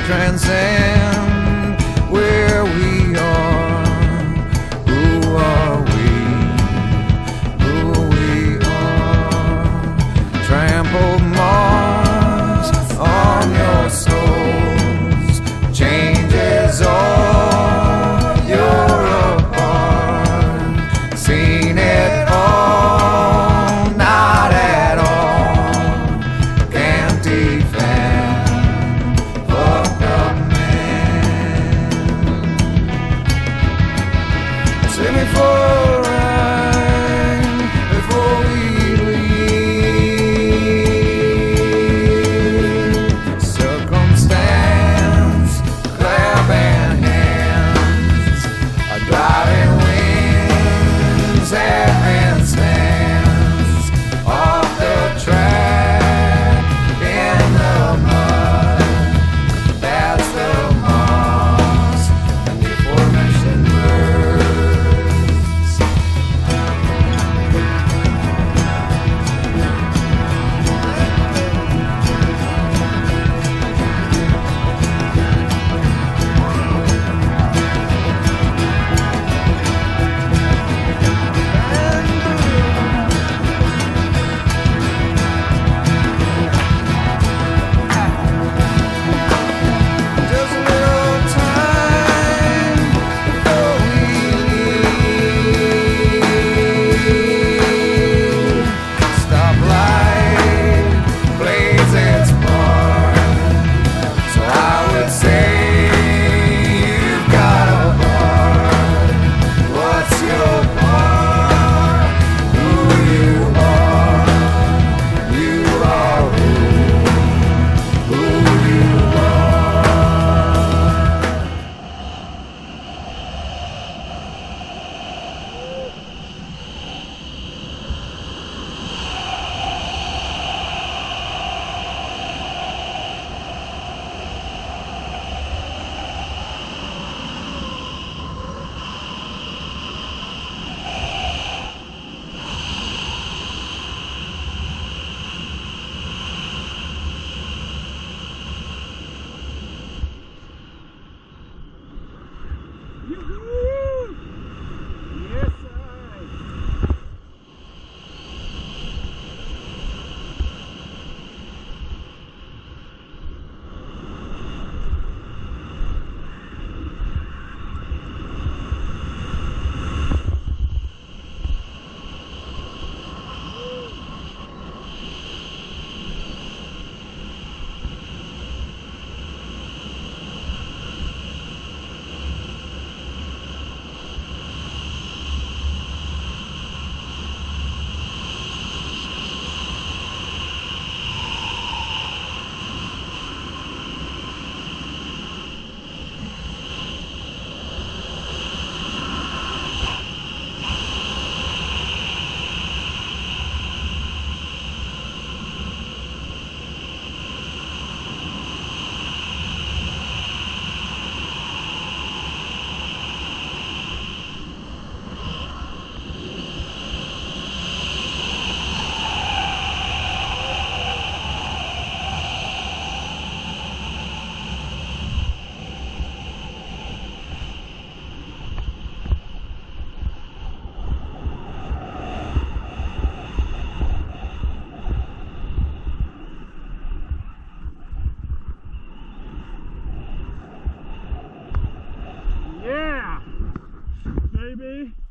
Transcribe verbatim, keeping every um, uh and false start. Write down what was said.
transcend where we are. Who are we? Who we are. Trampled moss on your souls. Changes all. You're apart. Seen it all. Not at all. Can't defend. Fucked up man. Send me for a ride before we leave. Circumstance, clapping hands, a driving winds, heaven stands off the track in the mud. That's the moss and the aforementioned birds. Just a little time before we leave. Stoplight plays its part, so I would say you've got a part. What's your part? Who you are? You are who? Who you are? Yes, I. Yeah, baby.